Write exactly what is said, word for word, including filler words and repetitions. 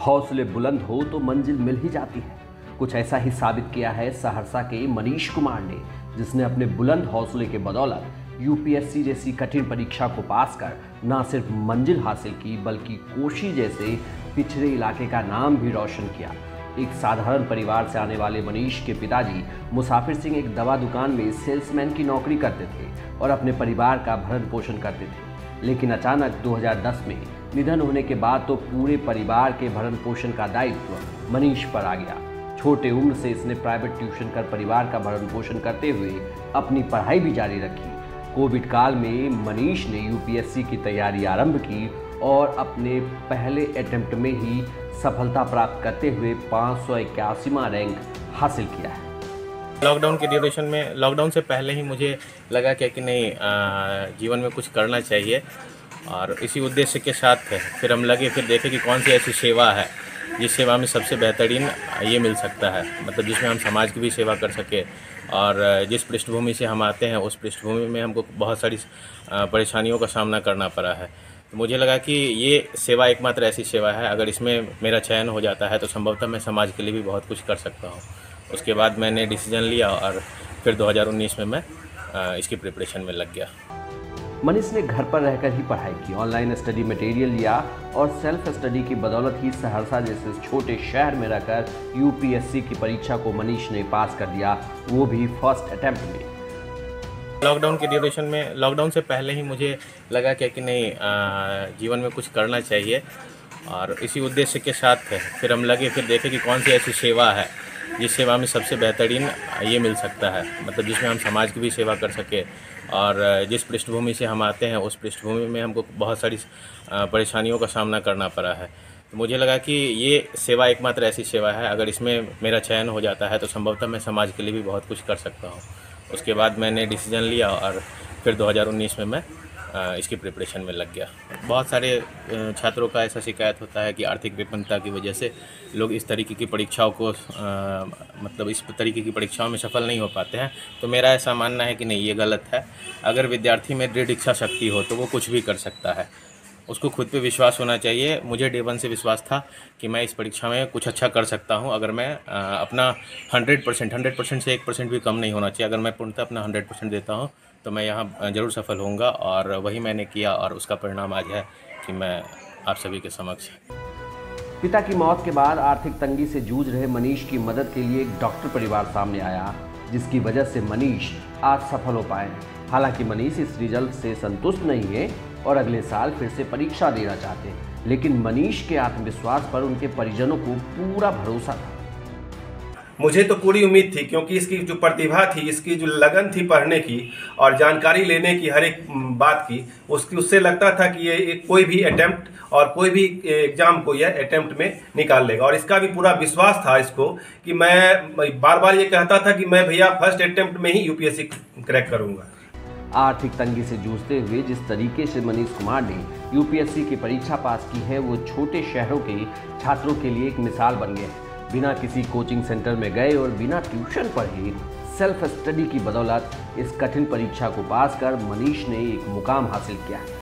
हौसले बुलंद हो तो मंजिल मिल ही जाती है। कुछ ऐसा ही साबित किया है सहरसा के मनीष कुमार ने, जिसने अपने बुलंद हौसले के बदौलत यूपीएससी जैसी कठिन परीक्षा को पास कर न सिर्फ मंजिल हासिल की बल्कि कोशी जैसे पिछड़े इलाके का नाम भी रोशन किया। एक साधारण परिवार से आने वाले मनीष के पिताजी मुसाफिर सिंह एक दवा दुकान में सेल्समैन की नौकरी करते थे और अपने परिवार का भरण पोषण करते थे, लेकिन अचानक दो हज़ार दस में निधन होने के बाद तो पूरे परिवार के भरण पोषण का दायित्व मनीष पर आ गया। छोटे उम्र से इसने प्राइवेट ट्यूशन कर परिवार का भरण पोषण करते हुए अपनी पढ़ाई भी जारी रखी। कोविड काल में मनीष ने यूपीएससी की तैयारी आरंभ की और अपने पहले अटेम्प्ट में ही सफलता प्राप्त करते हुए पाँच सौ इक्यासीवां रैंक हासिल किया है। लॉकडाउन के ड्यूरेशन में, लॉकडाउन से पहले ही मुझे लगा क्या कि नहीं, जीवन में कुछ करना चाहिए और इसी उद्देश्य के साथ फिर हम लगे, फिर देखे कि कौन सी ऐसी सेवा है जिस सेवा में सबसे बेहतरीन ये मिल सकता है, मतलब जिसमें हम समाज की भी सेवा कर सके। और जिस पृष्ठभूमि से हम आते हैं उस पृष्ठभूमि में हमको बहुत सारी परेशानियों का सामना करना पड़ा है। तो मुझे लगा कि ये सेवा एकमात्र ऐसी सेवा है, अगर इसमें मेरा चयन हो जाता है तो संभवतः मैं समाज के लिए भी बहुत कुछ कर सकता हूँ। उसके बाद मैंने डिसीजन लिया और फिर दो हज़ार उन्नीस में मैं इसकी प्रिपरेशन में लग गया। मनीष ने घर पर रहकर ही पढ़ाई की, ऑनलाइन स्टडी मटेरियल लिया और सेल्फ स्टडी की बदौलत ही सहरसा जैसे छोटे शहर में रहकर यूपीएससी की परीक्षा को मनीष ने पास कर दिया, वो भी फर्स्ट अटेम्प्ट में। लॉकडाउन के ड्यूरेशन में, लॉकडाउन से पहले ही मुझे लगा क्या कि नहीं, जीवन में कुछ करना चाहिए और इसी उद्देश्य के साथ फिर हम लगे, फिर देखे कि कौन सी ऐसी सेवा है जिस सेवा में सबसे बेहतरीन ये मिल सकता है, मतलब जिसमें हम समाज की भी सेवा कर सके। और जिस पृष्ठभूमि से हम आते हैं उस पृष्ठभूमि में हमको बहुत सारी परेशानियों का सामना करना पड़ा है। तो मुझे लगा कि ये सेवा एकमात्र ऐसी सेवा है, अगर इसमें मेरा चयन हो जाता है तो संभवतः मैं समाज के लिए भी बहुत कुछ कर सकता हूँ। उसके बाद मैंने डिसीजन लिया और फिर दो हज़ार उन्नीस में मैं इसकी प्रिपरेशन में लग गया। बहुत सारे छात्रों का ऐसा शिकायत होता है कि आर्थिक विपन्नता की वजह से लोग इस तरीके की परीक्षाओं को आ, मतलब इस तरीके की परीक्षाओं में सफल नहीं हो पाते हैं। तो मेरा ऐसा मानना है कि नहीं, ये गलत है। अगर विद्यार्थी में दृढ़ इच्छा शक्ति हो तो वो कुछ भी कर सकता है, उसको खुद पे विश्वास होना चाहिए। मुझे डे वन से विश्वास था कि मैं इस परीक्षा में कुछ अच्छा कर सकता हूं। अगर मैं आ, अपना हंड्रेड परसेंट हंड्रेड परसेंट से एक परसेंट भी कम नहीं होना चाहिए। अगर मैं पूर्णतः अपना हंड्रेड परसेंट देता हूं तो मैं यहाँ ज़रूर सफल होऊंगा और वही मैंने किया और उसका परिणाम आज है कि मैं आप सभी के समक्ष। पिता की मौत के बाद आर्थिक तंगी से जूझ रहे मनीष की मदद के लिए एक डॉक्टर परिवार सामने आया, जिसकी वजह से मनीष आज सफल हो पाए। हालांकि मनीष इस रिजल्ट से संतुष्ट नहीं है और अगले साल फिर से परीक्षा देना चाहते हैं, लेकिन मनीष के आत्मविश्वास पर उनके परिजनों को पूरा भरोसा था। मुझे तो पूरी उम्मीद थी, क्योंकि इसकी जो प्रतिभा थी, इसकी जो लगन थी पढ़ने की और जानकारी लेने की हर एक बात की, उसकी उससे लगता था कि ये कोई भी अटेम्प्ट और कोई भी एग्जाम को यह अटेम्प्ट में निकाल लेगा। और इसका भी पूरा विश्वास था इसको कि मैं बार बार ये कहता था कि मैं भैया फर्स्ट अटेम्प्ट में ही यूपीएससी क्रैक करूँगा। आर्थिक तंगी से जूझते हुए जिस तरीके से मनीष कुमार ने यूपीएससी की परीक्षा पास की है, वो छोटे शहरों के छात्रों के लिए एक मिसाल बन गए। बिना किसी कोचिंग सेंटर में गए और बिना ट्यूशन पढ़े सेल्फ स्टडी की बदौलत इस कठिन परीक्षा को पास कर मनीष ने एक मुकाम हासिल किया है।